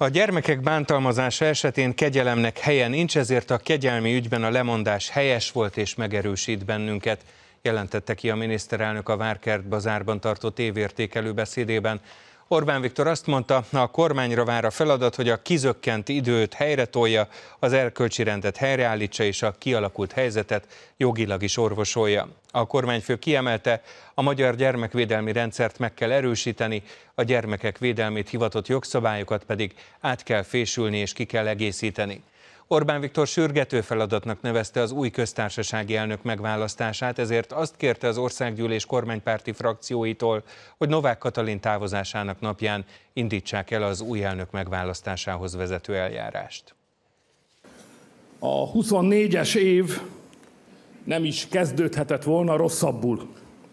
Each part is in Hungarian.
A gyermekek bántalmazása esetén kegyelemnek helye nincs, ezért a kegyelmi ügyben a lemondás helyes volt és megerősít bennünket, jelentette ki a miniszterelnök a Várkert bazárban tartott évértékelő beszédében. Orbán Viktor azt mondta, a kormányra vár a feladat, hogy a kizökkent időt helyretolja, az erkölcsi rendet helyreállítsa és a kialakult helyzetet jogilag is orvosolja. A kormányfő kiemelte, a magyar gyermekvédelmi rendszert meg kell erősíteni, a gyermekek védelmét hivatott jogszabályokat pedig át kell fésülni és ki kell egészíteni. Orbán Viktor sürgető feladatnak nevezte az új köztársasági elnök megválasztását, ezért azt kérte az országgyűlés kormánypárti frakcióitól, hogy Novák Katalin távozásának napján indítsák el az új elnök megválasztásához vezető eljárást. A 24-es év nem is kezdődhetett volna rosszabbul.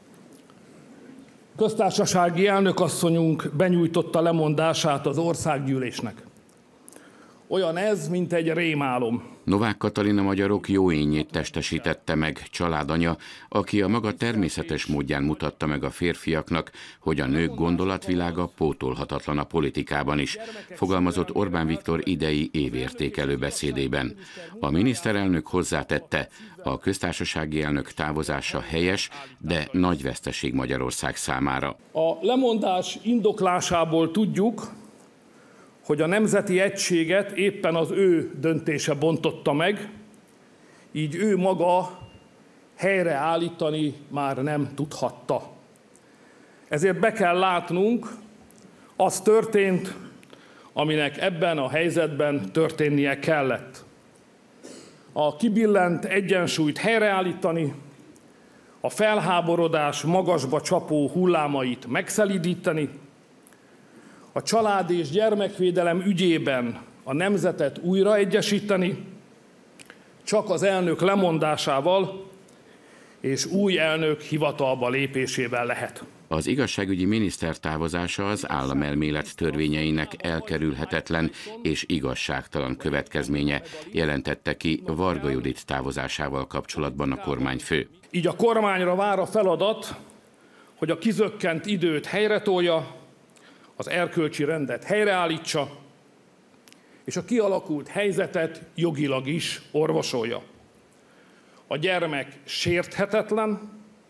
Köztársasági elnökasszonyunk benyújtotta lemondását az országgyűlésnek. Olyan ez, mint egy rémálom. Novák Katalin a magyarok jóénjét testesítette meg, családanya, aki a maga természetes módján mutatta meg a férfiaknak, hogy a nők gondolatvilága pótolhatatlan a politikában is, fogalmazott Orbán Viktor idei évértékelő beszédében. A miniszterelnök hozzátette, a köztársasági elnök távozása helyes, de nagy veszteség Magyarország számára. A lemondás indoklásából tudjuk, hogy a nemzeti egységet éppen az ő döntése bontotta meg, így ő maga helyreállítani már nem tudhatta. Ezért be kell látnunk, az történt, aminek ebben a helyzetben történnie kellett. A kibillent egyensúlyt helyreállítani, a felháborodás magasba csapó hullámait megszelídíteni, a család- és gyermekvédelem ügyében a nemzetet újra egyesíteni, csak az elnök lemondásával és új elnök hivatalba lépésével lehet. Az igazságügyi miniszter távozása az államelmélet törvényeinek elkerülhetetlen és igazságtalan következménye, jelentette ki Varga Judit távozásával kapcsolatban a kormányfő. Így a kormányra vár a feladat, hogy a kizökkent időt helyretolja, az erkölcsi rendet helyreállítsa, és a kialakult helyzetet jogilag is orvosolja. A gyermek sérthetetlen,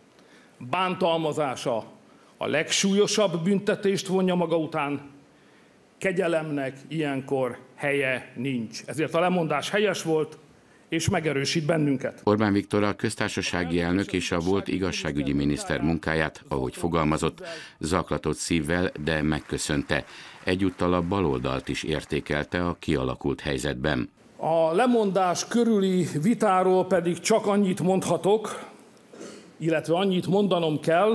bántalmazása a legsúlyosabb büntetést vonja maga után, kegyelemnek ilyenkor helye nincs. Ezért a lemondás helyes volt, és megerősít bennünket. Orbán Viktor a köztársasági elnök és a volt igazságügyi miniszter munkáját, ahogy fogalmazott, zaklatott szívvel, de megköszönte. Egyúttal a baloldalt is értékelte a kialakult helyzetben. A lemondás körüli vitáról pedig csak annyit mondhatok, illetve annyit mondanom kell,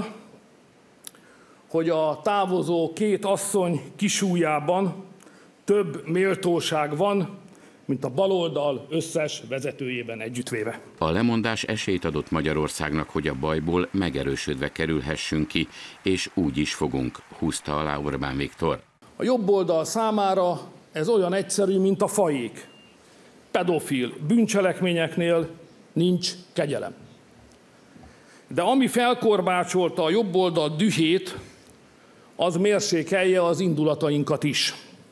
hogy a távozó két asszony kisújjában több méltóság van, mint a baloldal összes vezetőjében együttvéve. A lemondás esélyt adott Magyarországnak, hogy a bajból megerősödve kerülhessünk ki, és úgy is fogunk, húzta alá Orbán Viktor. A jobb oldal számára ez olyan egyszerű, mint a fajék. Pedofil bűncselekményeknél nincs kegyelem. De ami felkorbácsolta a jobb oldal dühét, az mérsékelje az indulatainkat is.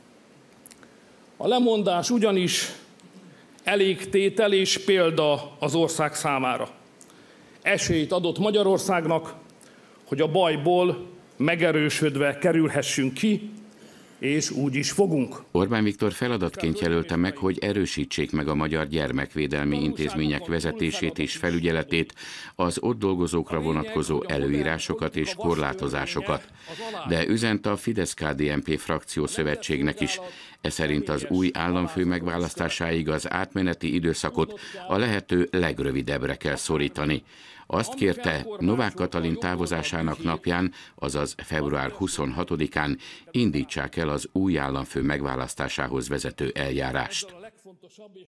A lemondás ugyanis elégtétel és példa az ország számára. Esélyt adott Magyarországnak, hogy a bajból megerősödve kerülhessünk ki, és úgy is fogunk. Orbán Viktor feladatként jelölte meg, hogy erősítsék meg a magyar gyermekvédelmi intézmények vezetését és felügyeletét, az ott dolgozókra vonatkozó előírásokat és korlátozásokat. De üzente a Fidesz-KDNP frakciószövetségnek is. Eszerint az új államfő megválasztásáig az átmeneti időszakot a lehető legrövidebbre kell szorítani. Azt kérte, Novák Katalin távozásának napján, azaz február 26-án indítsák el az új államfő megválasztásához vezető eljárást.